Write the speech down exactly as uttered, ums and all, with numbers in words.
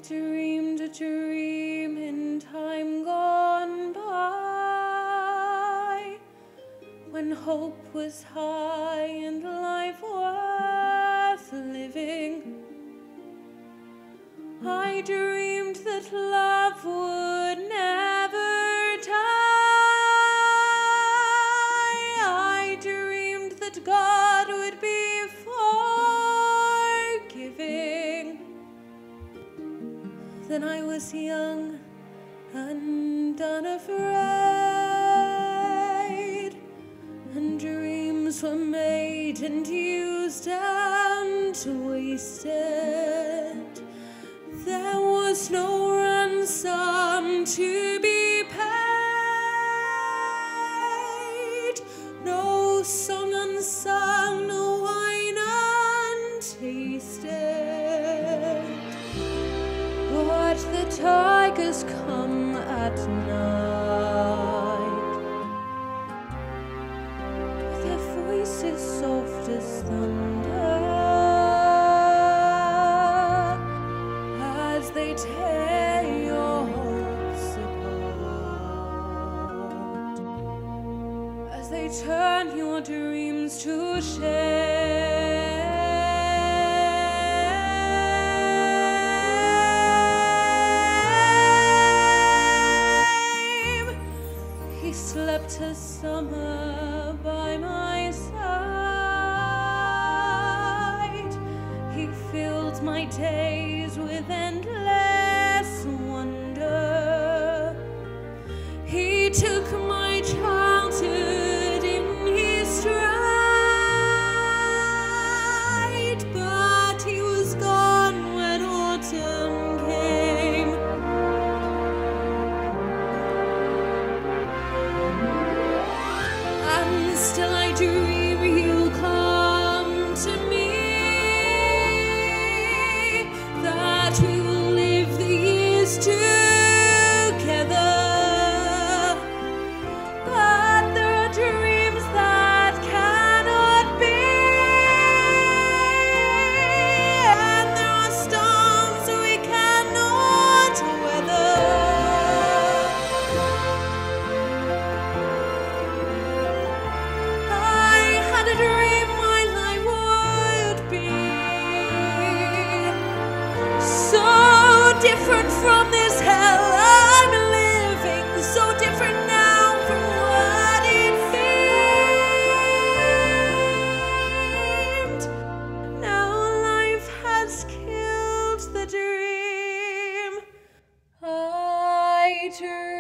dreamed a dream in time gone by, when hope was high and life worth living. I dreamed that love would never die. I dreamed that God would be forgiving. Then I was young and unafraid, and dreams were made and used and wasted. There was no ransom to be paid, no song unsung, no wine untasted. But the tigers come at night, with their voices soft as thunder, as they tear your hopes apart, as they turn your dreams to shame. He slept a summer by my side. He filled my days with endless wonder. He took my childhood in his stride, but he was gone when autumn came. And still I dream he'll come to me, that we will live the years together. But there are dreams that cannot be, and there are storms we cannot weather. I had a dream my life would be so different from this hell I'm living, so different now from what it seemed. Now life has killed the dream I dreamed.